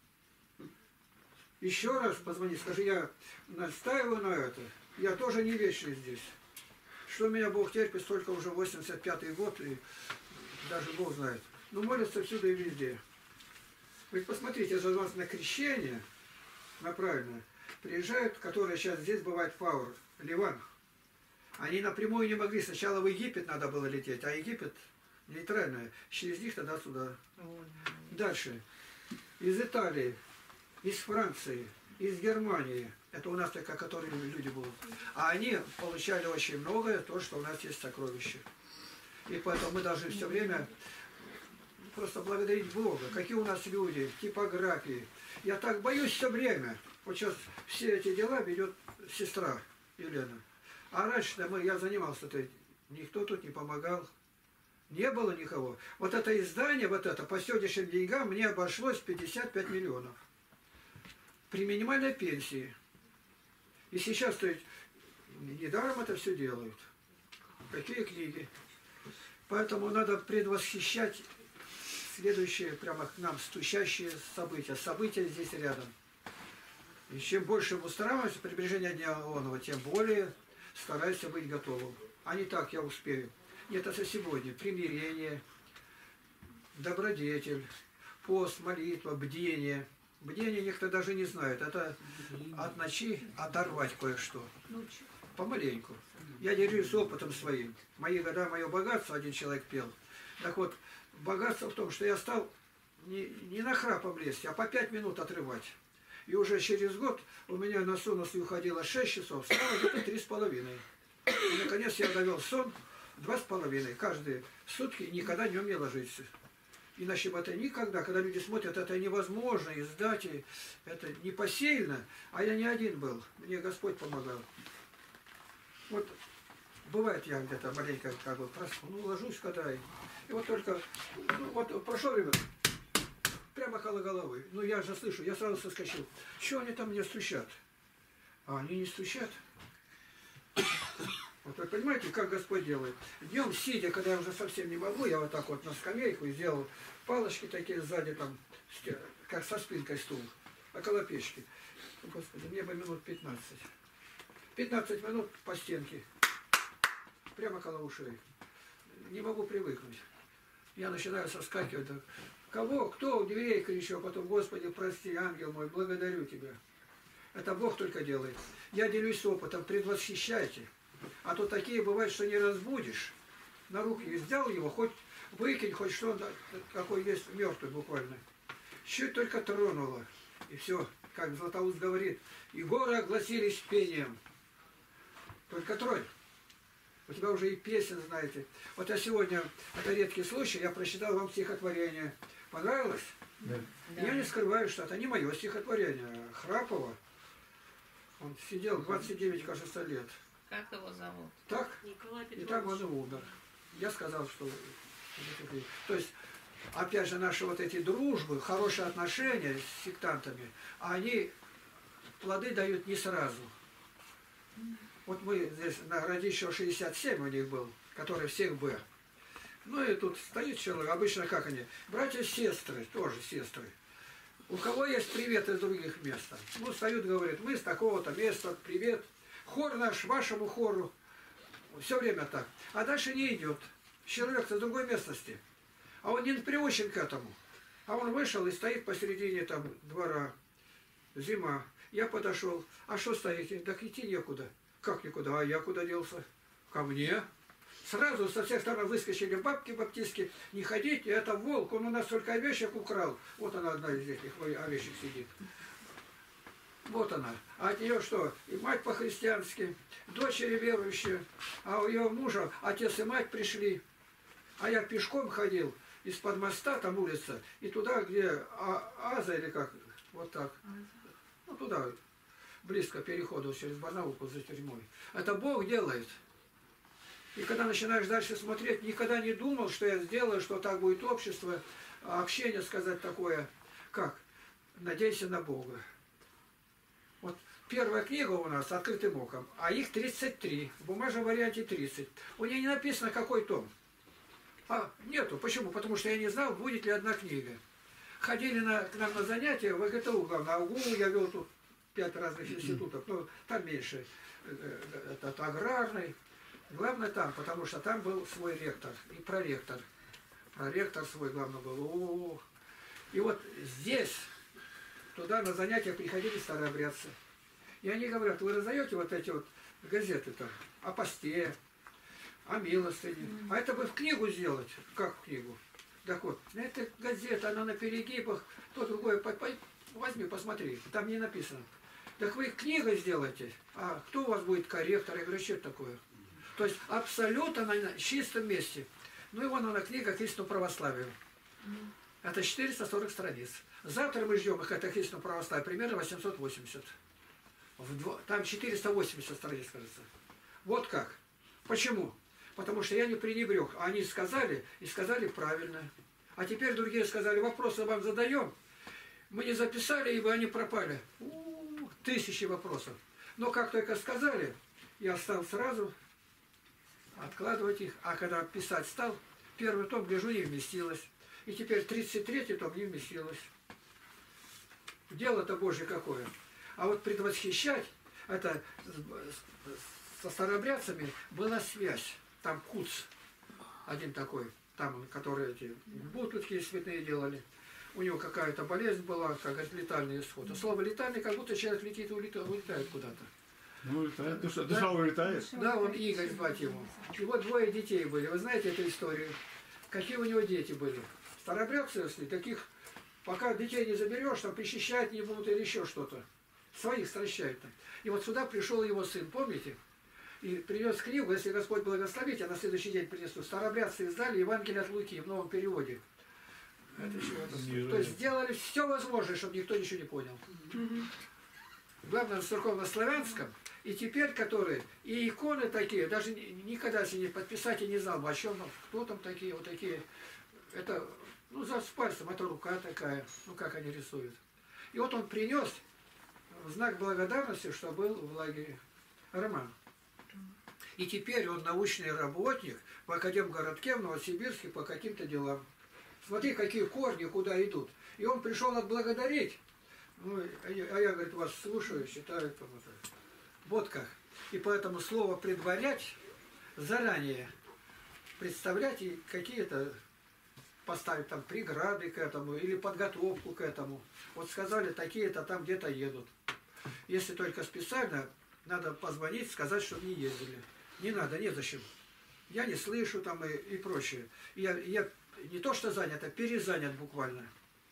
Еще раз позвони, скажи, я настаиваю на это. Я тоже не вечный здесь. Что меня Бог терпит, столько уже восемьдесят пятый год, и даже Бог знает. Но молятся всюду и везде. Вы посмотрите, за вас на крещение, на правильное, приезжают, которые сейчас здесь бывает Фаур, Ливан. Они напрямую не могли. Сначала в Египет надо было лететь, а Египет нейтральная. Через них тогда сюда. Дальше. Из Италии, из Франции, из Германии. Это у нас только, которые люди будут. А они получали очень многое, то, что у нас есть сокровища. И поэтому мы должны все время просто благодарить Бога. Какие у нас люди, типографии. Я так боюсь все время. Вот сейчас все эти дела ведет сестра Елена. А раньше мы, я занимался, -то, никто тут не помогал. Не было никого. Вот это издание, вот это, по сегодняшним деньгам мне обошлось пятьдесят пять миллионов. При минимальной пенсии. И сейчас, то есть, недаром это все делают. Какие книги. Поэтому надо предвосхищать следующие, прямо к нам, стучащие события. События здесь рядом. И чем больше устраиваемся приближение Дня Онова, тем более старайся быть готовым. А не так, я успею. Нет, это сегодня. Примирение, добродетель, пост, молитва, бдение. Бдение никто даже не знает. Это от ночи оторвать кое-что. Помаленьку. Я делюсь опытом своим. Мои года, мое богатство, один человек пел. Так вот, богатство в том, что я стал не, не на храпом лезть, а по пять минут отрывать. И уже через год у меня на сон, если уходило шесть часов, стало где-то три с половиной. И наконец я довел сон два с половиной. Каждые сутки никогда днем не ложиться. Иначе бы это никогда, когда люди смотрят, это невозможно издать, и это непосильно. А я не один был, мне Господь помогал. Вот бывает, я где-то маленько как бы просну, ну, ложусь когда и, и вот только, ну, вот прошло время, прямо около головы. Ну я же слышу, я сразу соскочил. Что они там мне стучат? А они не стучат. Вот Вот вы понимаете, как Господь делает? Днем сидя, когда я уже совсем не могу, я вот так вот на скамейку сделал палочки такие сзади, там, как со спинкой стул, около печки. Господи, мне бы минут пятнадцать. пятнадцать минут по стенке. Прямо около ушей. Не могу привыкнуть. Я начинаю соскакивать. Так. Кого? Кто у дверей кричу, а потом, Господи, прости, ангел мой, благодарю Тебя. Это Бог только делает. Я делюсь опытом, предвосхищайте. А то такие бывают, что не разбудишь. На руки взял его, хоть выкинь, хоть что, какой есть мертвый буквально. Чуть только тронуло. И все, как Златоуст говорит, и горы огласились пением. Только тронь. У тебя уже и песен, знаете. Вот я сегодня, это редкий случай, я прочитал вам стихотворение. Понравилось? Да. Я не скрываю, что это не мое стихотворение, а Храпова. Он сидел двадцать девять, кажется, лет. Как его зовут? Так? Николай И Петрович. так он и умер. Я сказал, что... То есть, опять же, наши вот эти дружбы, хорошие отношения с сектантами, они плоды дают не сразу. Вот мы здесь на Радищева шестьдесят семь у них был, который всех Б. Ну и тут стоит человек, обычно как они? Братья-сестры, тоже сестры. У кого есть привет из других мест? Ну, встают, говорят, мы с такого-то места, привет. Хор наш, вашему хору. Все время так. А дальше не идет. Человек с другой местности. А он не приучен к этому. А он вышел и стоит посередине там двора. Зима. Я подошел. А что стоите? Так идти некуда. Как никуда? А я куда делся? Ко мне. Сразу со всех сторон выскочили бабки баптистки. Не ходите, это волк, он у нас только овечек украл. Вот она одна из этих овечек сидит. Вот она. А от нее что? И мать по-христиански, дочери верующие. А у ее мужа отец и мать пришли. А я пешком ходил из-под моста, там улица, и туда, где а, Аза или как, вот так. Ну туда, близко переходу через Барнаулку за тюрьмой. Это Бог делает. И когда начинаешь дальше смотреть, никогда не думал, что я сделаю, что так будет общество, общение сказать такое, как «Надейся на Бога». Вот первая книга у нас «Открытым оком», а их тридцать три, в бумажном варианте тридцать. У нее не написано, какой том. А нету. Почему? Потому что я не знал, будет ли одна книга. Ходили на, к нам на занятия в ВГТУ, главное, АУГУ, я вел тут пять разных институтов, но там меньше, этот аграрный. Главное там, потому что там был свой ректор и проректор. Проректор свой, главное, был. О-о-о. И вот здесь, туда на занятия приходили старообрядцы. И они говорят, вы раздаете вот эти вот газеты там о посте, о милостыне. А это бы в книгу сделать. Как в книгу? Так вот, эта газета, она на перегибах, то другое, возьми, посмотри, там не написано. Так вы книгой сделаете, а кто у вас будет корректор? Я говорю, что это такое? То есть абсолютно на чистом месте. Ну и вон она книга к истинному православию. Это четыреста сорок страниц. Завтра мы ждем их, это к истинному православию, примерно восемьсот восемьдесят. Вдво... Там четыреста восемьдесят страниц, кажется. Вот как. Почему? Потому что я не пренебрег. Они сказали, и сказали правильно. А теперь другие сказали, вопросы вам задаем. Мы не записали, ибо они пропали. У-у-у, тысячи вопросов. Но как только сказали, я стал сразу откладывать их. А когда писать стал, первый том, гляжу, не вместилось. И теперь тридцать третий том не вместилось. Дело-то Божье какое. А вот предвосхищать, это со старообрядцами была связь. Там Куц, один такой, там, который эти бутылки святые делали. У него какая-то болезнь была, как говорит, летальный исход. А слово летальный, как будто человек летит и улетает, улетает куда-то. Ну, улетает, душа, душа улетает. Да, он Игорь звать его. И вот двое детей были. Вы знаете эту историю? Какие у него дети были? Старообрядцы, если таких, пока детей не заберешь, там причащать не будут или еще что-то. Своих стращают там. И вот сюда пришел его сын, помните? И принес книгу, если Господь благословит, я на следующий день принесу. Старообрядцы издали Евангелие от Луки в новом переводе. Это чего-то. То есть сделали все возможное, чтобы никто ничего не понял. Главное, на церковно-славянском. И теперь, которые, и иконы такие, даже никогда себе не подписать и не знал, о чем, кто там такие, вот такие. Это, ну, за с пальцем, это рука такая, ну, как они рисуют. И вот он принес в знак благодарности, что был в лагере Роман. И теперь он научный работник в Академгородке в Новосибирске по каким-то делам. Смотри, какие корни, куда идут. И он пришел отблагодарить. Ну, а я, а я, говорит, вас слушаю, считаю. Кому-то. Вот как. И поэтому слово «предварять» заранее представлять и какие-то поставить там преграды к этому или подготовку к этому. Вот сказали, такие-то там где-то едут. Если только специально, надо позвонить, сказать, чтобы не ездили. Не надо, незачем. Я не слышу там и, и прочее. Я, я не то что занят, а перезанят буквально.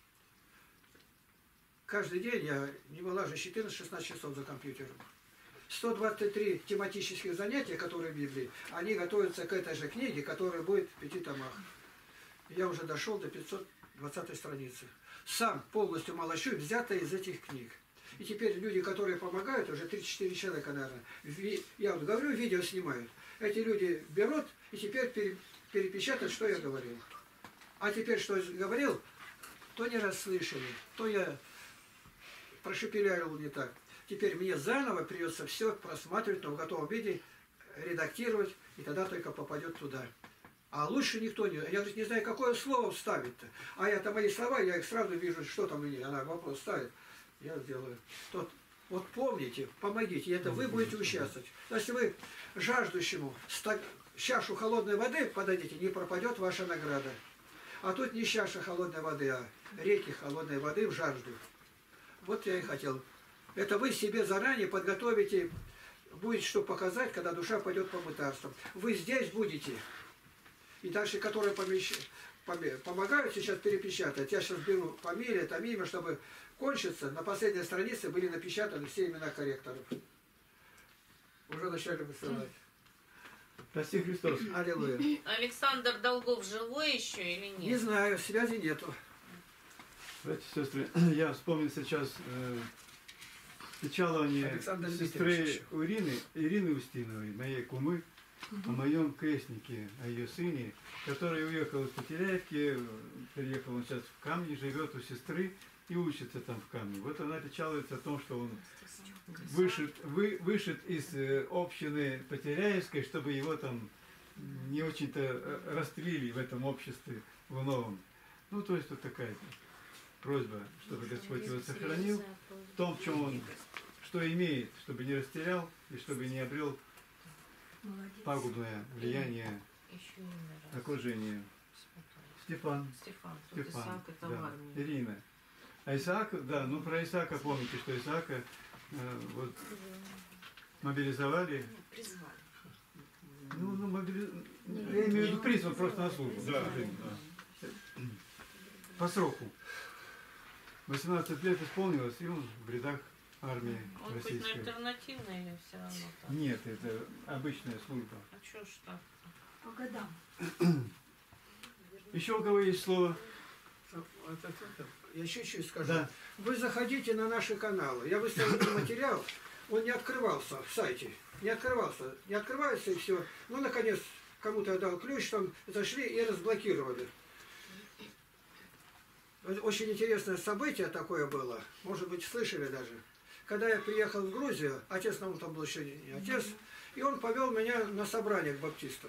Каждый день я не вылажу четырнадцать-шестнадцать часов за компьютером. сто двадцать три тематических занятия, которые в Библии, они готовятся к этой же книге, которая будет в пяти томах. Я уже дошел до пятьсот двадцатой страницы. Сам полностью молощу, взятое из этих книг. И теперь люди, которые помогают, уже три-четыре человека, наверное, я вот говорю, видео снимают. Эти люди берут и теперь перепечатают, что я говорил. А теперь, что я говорил, то не расслышали, то я прошепелявил не так. Теперь мне заново придется все просматривать, но в готовом виде редактировать, и тогда только попадет туда. А лучше никто не... Я не знаю, какое слово вставить-то. А я там мои слова, я их сразу вижу, что там мне. Она вопрос ставит. Я сделаю. Тот, вот помните, помогите, это вы будете участвовать. Если вы жаждущему стак... чашу холодной воды подадите, не пропадет ваша награда. А тут не чаша холодной воды, а реки холодной воды в жажду. Вот я и хотел. Это вы себе заранее подготовите, будет что показать, когда душа пойдет по мытарствам. Вы здесь будете. И дальше, которые помещ... помогают сейчас перепечатать, я сейчас беру фамилию, там имя, чтобы кончиться, на последней странице были напечатаны все имена корректоров. Уже начали высылать. Прости Христос. Аллилуйя. Александр Долгов живой еще или нет? Не знаю, связи нету. Братья и сестры, я вспомнил сейчас э, печалование Александр сестры Ирины, Ирины Устиновой, моей кумы, о моем крестнике, о ее сыне, который уехал из Потеряевки, переехал он сейчас в Камни, живет у сестры и учится там в Камне. Вот она печалуется о том, что он вышит, вы, вышит из э, общины Потеряевской, чтобы его там не очень-то растлили в этом обществе в новом. Ну, то есть вот такая просьба, чтобы Господь его сохранил в том, в чем он, что имеет, чтобы не растерял и чтобы не обрел пагубное влияние окружения. Стефан. Стефан. Стефан. Исаак это Да. в армии. Ирина. А Исаак, да, ну про Исаака помните, что Исаака э, вот мобилизовали. Призвали. Ну, ну мобили... я имею в виду призван просто на службу. Да. Да. По сроку. восемнадцать лет исполнилось, и он в рядах армии Он хоть на российской. альтернативной или все равно так? Нет, это обычная служба. А что ж так? По годам. Еще у кого есть слово? Я чуть-чуть скажу. Да. Вы заходите на наши каналы. Я выставил материал, он не открывался в сайте. Не открывался. Не открывается и все. Ну, наконец, кому-то я дал ключ, там зашли и разблокировали. Очень интересное событие такое было. Может быть, слышали даже. Когда я приехал в Грузию, отец нам там был еще не отец, и он повел меня на собрание к баптистам.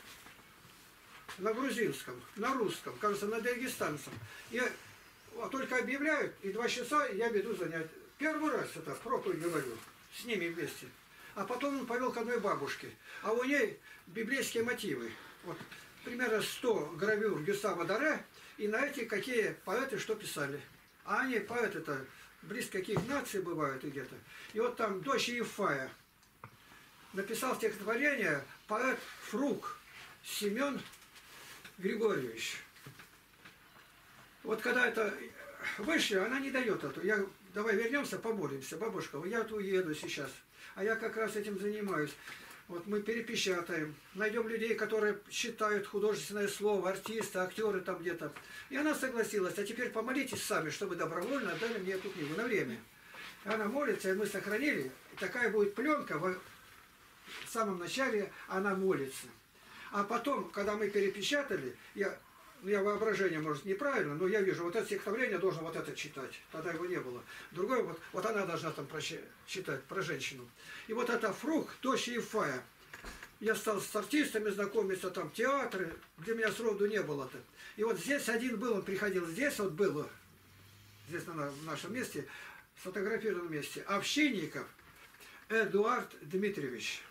На грузинском, на русском, кажется, на дагестанском. И только объявляют, и два часа я веду занятия. Первый раз это проповедь говорю, с ними вместе. А потом он повел к одной бабушке. А у ней библейские мотивы. Вот, примерно сто гравюр Гюстава Доре, и на эти какие поэты что писали. А они, поэты-то, близко каких наций бывают и где-то. И вот там дочь Ефая написал стихотворение поэт Фрук Семен Григорьевич. Вот когда это вышли, она не дает эту. Я, давай вернемся, помолимся, бабушка, я тут уеду сейчас. А я как раз этим занимаюсь. Вот мы перепечатаем, найдем людей, которые читают художественное слово, артисты, актеры там где-то. И она согласилась. А теперь помолитесь сами, чтобы добровольно отдали мне эту книгу на время. И она молится, и мы сохранили. И такая будет пленка, в самом начале она молится. А потом, когда мы перепечатали, я, я воображение, может, неправильно, но я вижу, вот это стихотворение должен вот это читать. Тогда его не было. Другое, вот, вот она должна там про, читать про женщину. И вот это Фрук, дочь Ефая. я стал с артистами знакомиться, там театры, для меня сроду не было-то. И вот здесь один был, он приходил здесь, вот был, здесь на в нашем месте, сфотографированном месте, Овчинников Эдуард Дмитриевич.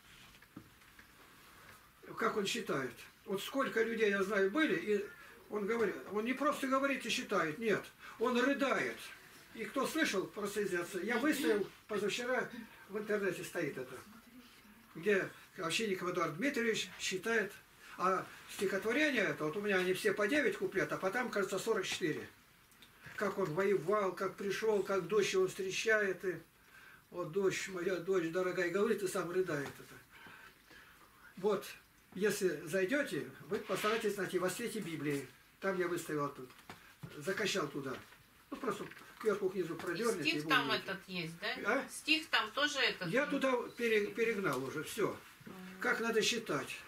Как он считает? Вот сколько людей, я знаю, были, и он говорит, он не просто говорит и считает, нет, он рыдает. И кто слышал, прослезятся. Я выставил, позавчера в интернете стоит это, где Овчинников Эдуард Дмитриевич считает, а стихотворение это, вот у меня они все по девять куплет, а потом, кажется, сорок четыре. Как он воевал, как пришел, как дочь его встречает, и вот дочь, моя дочь дорогая, говорит, и сам рыдает это. Вот, если зайдете, вы постарайтесь найти во свете Библии. Там я выставил тут, закачал туда. Ну, просто кверху к низу продернете. Стих там увидите. Этот есть, да? А? Стих там тоже этот. Я туда перегнал уже, все. Как надо считать.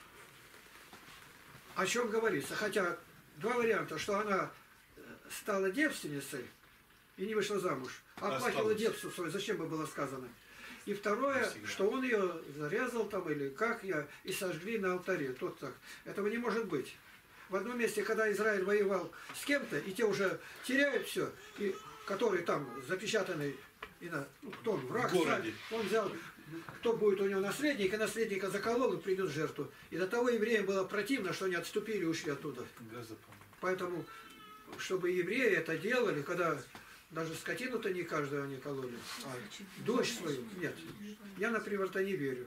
О чем говорится. Хотя два варианта, что она стала девственницей и не вышла замуж. Оплакивала девство свое, зачем бы было сказано. И второе, что он ее зарезал там или как я, и сожгли на алтаре. Тот так. Этого не может быть. В одном месте, когда Израиль воевал с кем-то, и те уже теряют все, и который там запечатанный, и на, ну, кто он, враг, сталь, он взял, кто будет у него наследник, и наследника заколол и принес жертву. И до того евреям было противно, что они отступили и ушли оттуда. Поэтому, чтобы евреи это делали, когда даже скотину-то не каждую они кололи, а дочь свою, нет. Я, например-то не верю.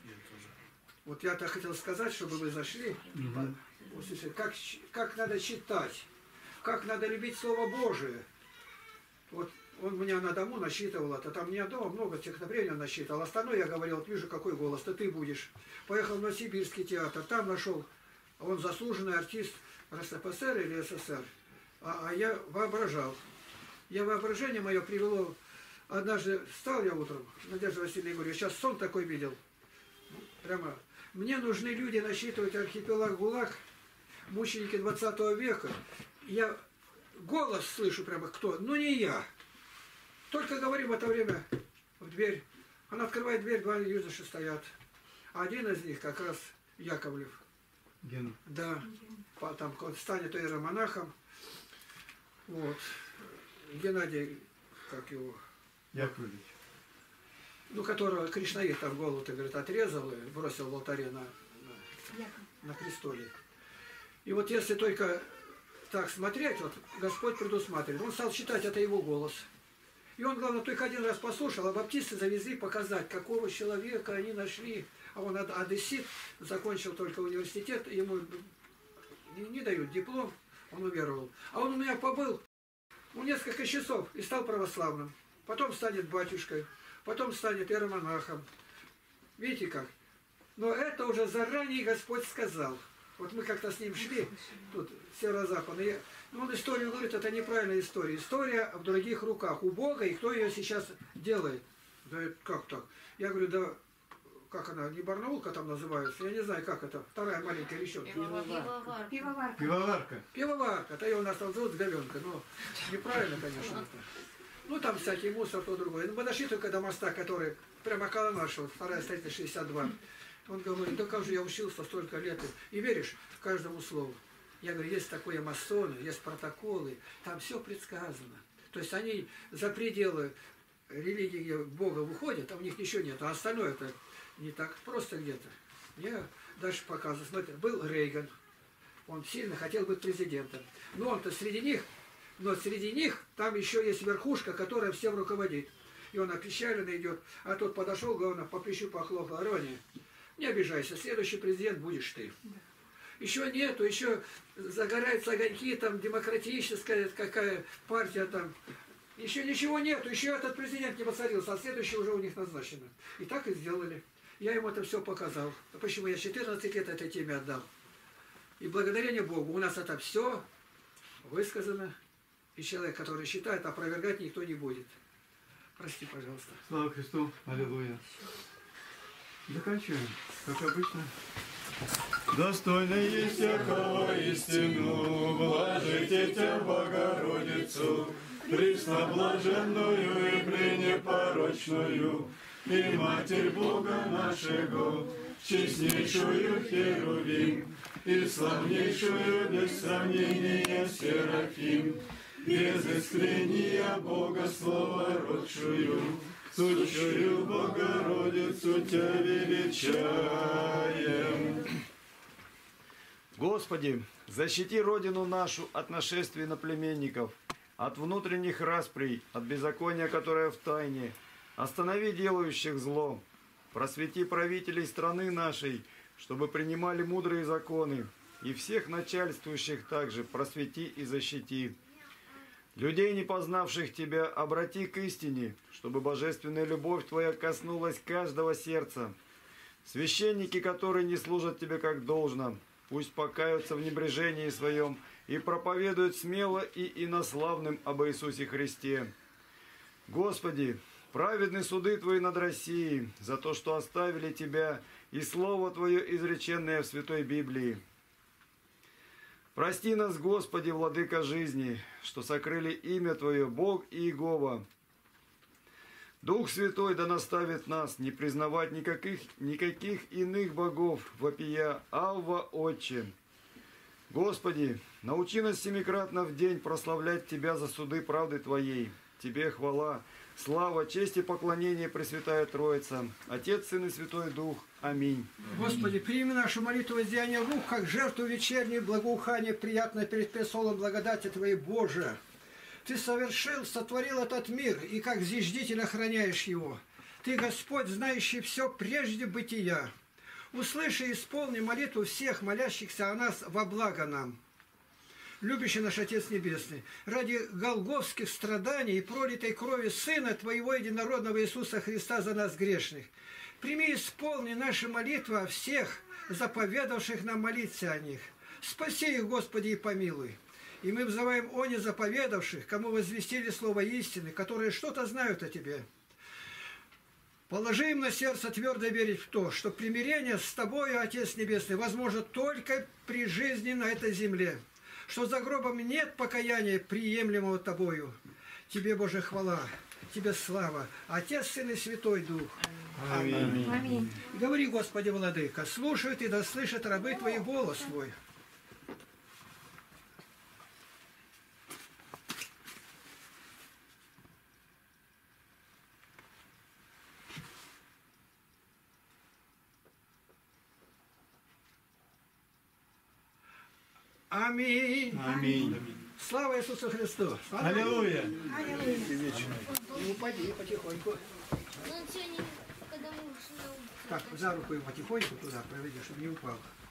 Вот я так хотел сказать, чтобы вы зашли, услышали, как, как надо читать, как надо любить Слово Божие. Вот он меня на дому насчитывал это, там не дома много стихотворений он насчитывал. Остальное я говорил, вот вижу, какой голос-то ты будешь. Поехал в Новосибирский театр, там нашел, он заслуженный артист РСФСР или СССР, а, а я воображал. Я воображение мое привело, однажды встал я утром, Надежда Васильевна говорю, сейчас сон такой видел. Прямо, мне нужны люди насчитывать архипелаг ГУЛАГ, мученики двадцатого века. Я голос слышу прямо, кто? Ну не я. Только говорим в это время в дверь. Она открывает дверь, два юноши стоят. Один из них как раз Яковлев. Гена. Да. Там станет иеромонахом. Вот. Геннадий, как его? Яковлевич. Ну, которого Кришнаит там голову-то, говорит, отрезал и бросил в алтаре на, на, на престоле. И вот если только так смотреть, вот Господь предусматривает. Он стал читать, это его голос. И он, главное, только один раз послушал, а баптисты завезли показать, какого человека они нашли. А он одессит, закончил только университет, ему не, не дают диплом, он уверовал. А он у меня побыл ну, несколько часов и стал православным. Потом станет батюшкой, потом станет иеромонахом. Видите как? Но это уже заранее Господь сказал. Вот мы как-то с ним шли, тут северо-западный. Ну, он историю говорит, это неправильная история. История в других руках, у Бога, и кто ее сейчас делает. Да как так? Я говорю, да, как она, не Барнаулка там называется, я не знаю, как это, вторая маленькая реченка. Пивоварка. Пивоварка. Пивоварка. Пивоварка, это ее у нас там зовут Говенка, но неправильно, конечно. Это. Ну, там всякий мусор, то другое. Ну, мы дошли только до моста, который прямо около нашего, вторая строительная шестьдесят два. Он говорит, да как же я учился столько лет, и веришь каждому слову. Я говорю, есть такое масоны, есть протоколы, там все предсказано. То есть они за пределы религии, где Бога выходят, а у них ничего нет, а остальное это не так просто где-то. Я дальше показываю, смотри, был Рейган, он сильно хотел быть президентом, но он-то среди них, но среди них там еще есть верхушка, которая всем руководит. И он опечаленно идет, а тот подошел, главное, по плечу похлопал, Рони, не обижайся, следующий президент будешь ты. Еще нету, еще загораются огоньки, там демократическая какая партия там. Еще ничего нету, еще этот президент не воцарился, а следующий уже у них назначено. И так и сделали. Я ему это все показал. Почему я четырнадцать лет этой теме отдал. И благодарение Богу у нас это все высказано. И человек, который считает, опровергать никто не будет. Прости, пожалуйста. Слава Христу, аллилуйя. Заканчиваем, как обычно. Достойно есть всякого истину, блажите Тебя, Богородицу, пресноблаженную и пренепорочную, и Матерь Бога нашего, честнейшую Херувим, и славнейшую без сравнения Серафим, без искрения Бога Слова родшую, сущую Богородицу Тебя величаем. Господи, защити Родину нашу от нашествий иноплеменников, от внутренних расприй, от беззакония, которое в тайне. Останови делающих зло. Просвети правителей страны нашей, чтобы принимали мудрые законы. И всех начальствующих также просвети и защити. Людей, не познавших Тебя, обрати к истине, чтобы божественная любовь Твоя коснулась каждого сердца. Священники, которые не служат Тебе как должно, пусть покаются в небрежении своем и проповедуют смело и инославным об Иисусе Христе. Господи, праведны суды Твои над Россией за то, что оставили Тебя и Слово Твое, изреченное в Святой Библии. Прости нас, Господи, Владыка жизни, что сокрыли имя Твое, Бог и Иегова. Дух Святой да наставит нас не признавать никаких, никаких иных богов, вопия Авва, Отче. Господи, научи нас семикратно в день прославлять Тебя за суды правды Твоей. Тебе хвала, слава, честь и поклонение, Пресвятая Троица, Отец, Сын и Святой Дух. Аминь. Господи, прими нашу молитву воздеяния рук, как жертву вечерней, благоухание приятное перед престолом благодати Твоей, Боже. Ты совершил, сотворил этот мир, и как зиждитель охраняешь его. Ты, Господь, знающий все прежде бытия. Услыши и исполни молитву всех молящихся о нас во благо нам. Любящий наш Отец Небесный, ради голгофских страданий и пролитой крови Сына Твоего единородного Иисуса Христа за нас грешных, прими и исполни наши молитвы о всех, заповедавших нам молиться о них. Спаси их, Господи, и помилуй. И мы взываем о незаповедавших, кому возвестили слово истины, которые что-то знают о Тебе. Положи им на сердце твердо верить в то, что примирение с Тобою, Отец Небесный, возможно только при жизни на этой земле, что за гробом нет покаяния, приемлемого Тобою. Тебе, Боже, хвала, Тебе слава, Отец, Сын и Святой Дух. Аминь. Аминь. Говори, Господи, Владыка, слушают и да слышат рабы Твои голос Твой. Аминь. Аминь. Слава Иисусу Христу. Аллилуйя. Аллилуйя. Не упади потихоньку. Так, за руку потихоньку туда проведи, чтобы не упал.